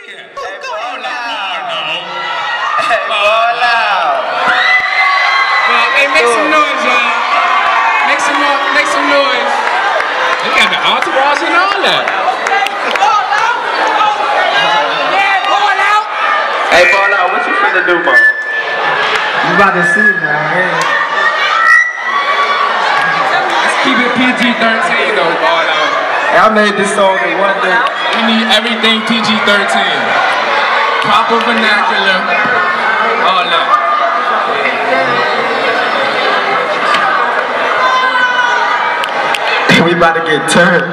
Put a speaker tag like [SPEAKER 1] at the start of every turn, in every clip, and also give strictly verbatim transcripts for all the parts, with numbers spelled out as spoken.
[SPEAKER 1] yeah.
[SPEAKER 2] Hey, ball out.
[SPEAKER 1] No.
[SPEAKER 2] Hey, ball out.
[SPEAKER 1] Hey, make some noise, y'all. Make some more, make some noise. They got the entourage and all that.
[SPEAKER 3] Yeah, ball out.
[SPEAKER 2] Hey, ball out. What you finna do, bro?
[SPEAKER 3] You about to see, man.
[SPEAKER 1] Let's keep it P G thirteen though, ball out.
[SPEAKER 3] I made this song in one day.
[SPEAKER 1] We need everything P G thirteen. Proper vernacular. All that.
[SPEAKER 3] We about to get turned.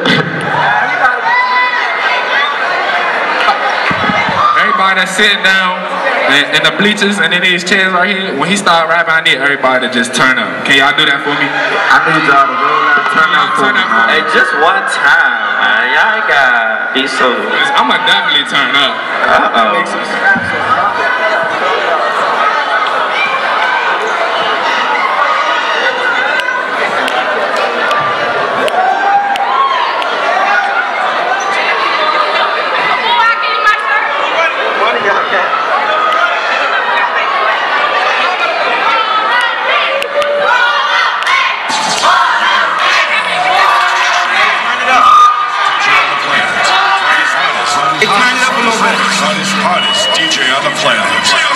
[SPEAKER 1] Everybody that's sitting down in, in the bleachers and in these chairs right here, when he start rapping, I need everybody to just turn up. Can y'all do that for me?
[SPEAKER 3] I need y'all to roll out, turn up,
[SPEAKER 1] Turn up for me.
[SPEAKER 2] Hey, just one time, man. Y'all ain't gotta be so.
[SPEAKER 1] I'ma definitely turn up.
[SPEAKER 2] Uh-oh.
[SPEAKER 4] Hottest D J on the planet.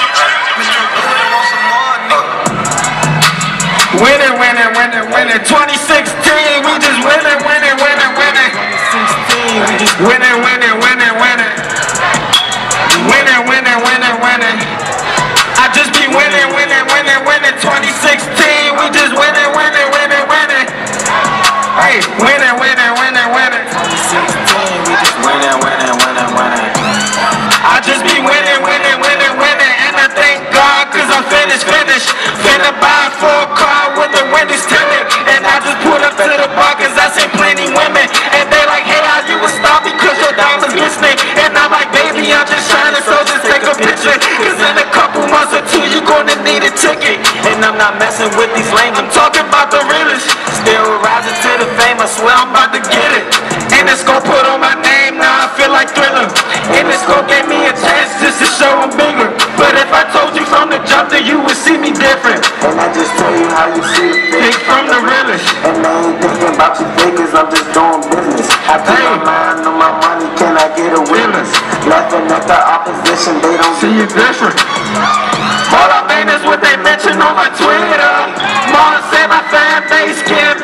[SPEAKER 3] Winning, winning, winning, winning. twenty sixteen, we just winning, winning, winning, winning. Winning, winning, winning, winning. Winning, winning, winning, winning. I just be winning, winning, winning, winning. twenty sixteen, we just winning, winning, winning, winning. Hey, winning, winning, winning, winning. twenty sixteen, we just winning, winning, winning, winning. I just be winning, winning, winning, winning. And I thank God cause I'm finished, finished. Finna buy a full car with the windows tinted. And I just pulled up to the bar cause I seen plenty women. And they like, hey, how you would stop me cause your diamonds glistening. And I'm like, baby, I'm just shining, so just take a picture. Cause in a couple months or two, you gonna need a ticket. And I'm not messing with these lames, I'm talking about the realest. Still rising to the fame, I swear I'm about to get it. And it's gonna put on my name, now I feel like Thriller. And it's gonna give me a chance just to show I'm bigger. But if I told you from the jump, then you would see me different.
[SPEAKER 5] And I just tell you how you see it.
[SPEAKER 3] Pick from the realest.
[SPEAKER 5] And I ain't thinking about you fakers, I'm just doing business. I put
[SPEAKER 3] Hey.
[SPEAKER 5] my mind on my money, can I get a witness? Laughing at the opposition, they don't
[SPEAKER 3] See you different. All I mean is what they mention on my Twitter. Mom said my fan base can't